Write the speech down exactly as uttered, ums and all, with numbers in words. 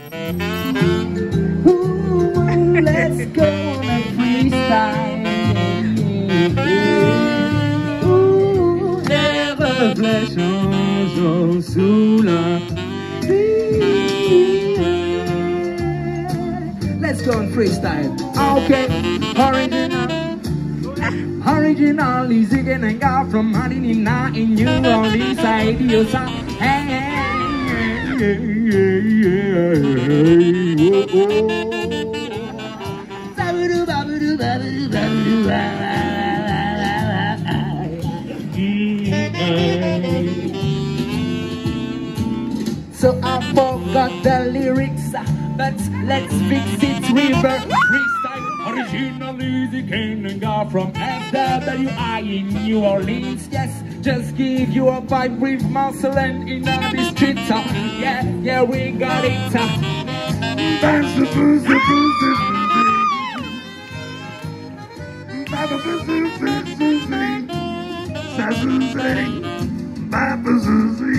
Ooh, let's go on a freestyle. Ooh, les réflexions sous la vie. Let's go on freestyle. Okay, original. Original is a Kennenga from Kennenga in New Orleans. I do some. Hey, hey, hey, so I forgot the lyrics, but let's fix it. River freestyle. Original is a Kennenga from S W I in New Orleans. Yes, just give you a vibe with muscle and in on the street. Uh, yeah, yeah, we got it. Uh. That's the boozy, boozy, boozy. Baba boozy, boozy.